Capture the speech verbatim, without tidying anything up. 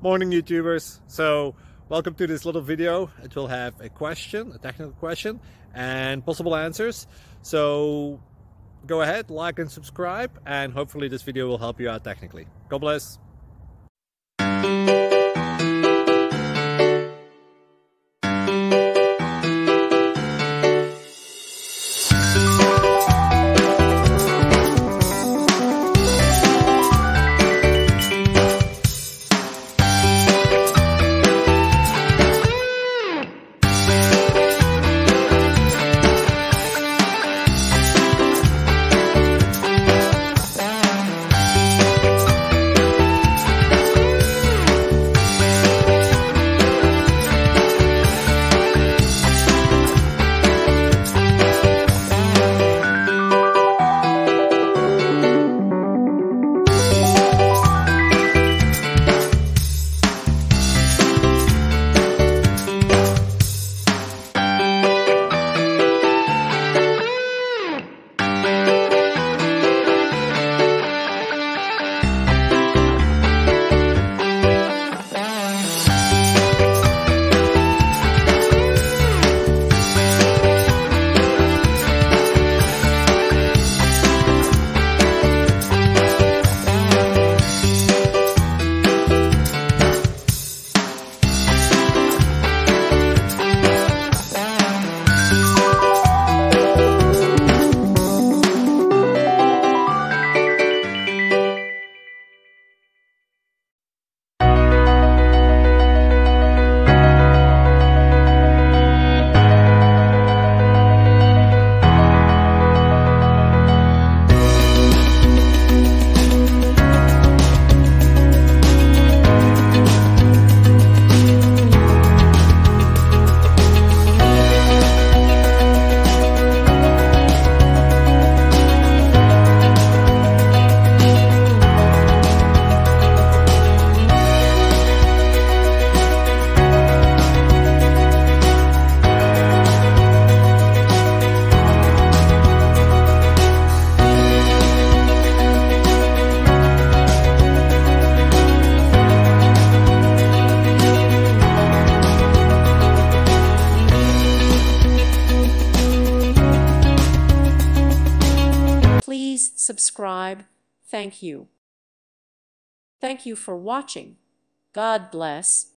Morning YouTubers. So welcome to this little video. It will have a question, a technical question, and possible answers. So go ahead, like and subscribe, and hopefully this video will help you out technically. God bless. Please subscribe. Thank you. Thank you for watching. God bless.